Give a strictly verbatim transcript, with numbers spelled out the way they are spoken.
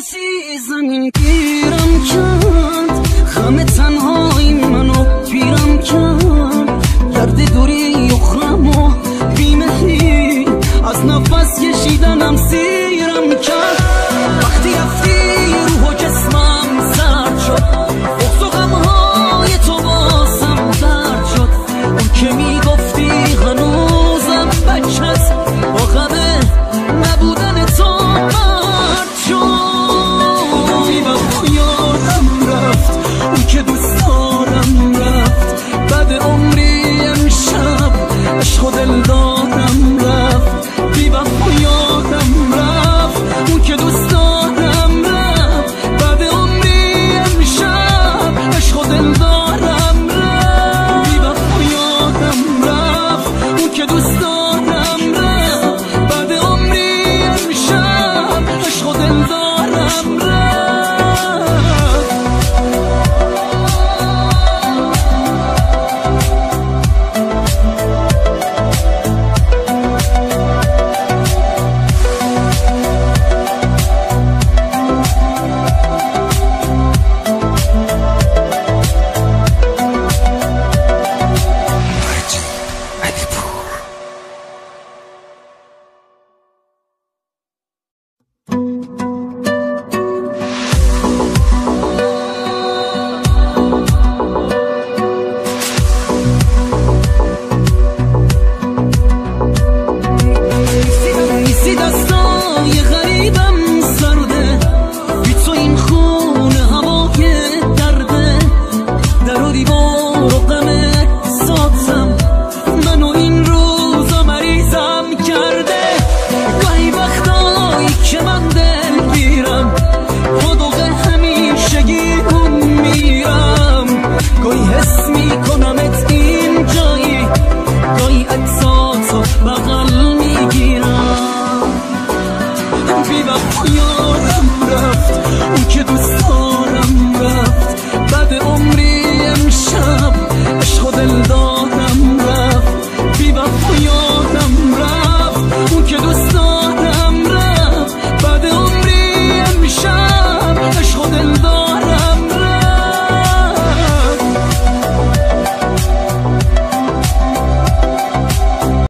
کسی زمین گیرم کرد، خم تنهایی منو پیرم کرد، گرد دوری و خم و بیمهری از نفس کشیدنم سیرم کرد. وقتی رفتی روح و جسمم سرد شد، بغض و غمهای تو باسم درد شد. اون که میگفتی هنوزم بچه است، با غمه نبودن تو مرد شد. بی‌وفا یادم رفت، اون که دوست دارم رفت، بعد عمری امشب عشق و دلدارم رفت. بی‌وفا یادم رفت، اون که دوست دارم رفت، بعد عمری امشب عشق و دلدارم رفت. بی‌وفا یادم رفت، اون که دوست دارم رفت، بعد عمری امشب عشق و دلدارم رفت. گاهی حس میکنمت این جایی، گاهی عکساتو بغل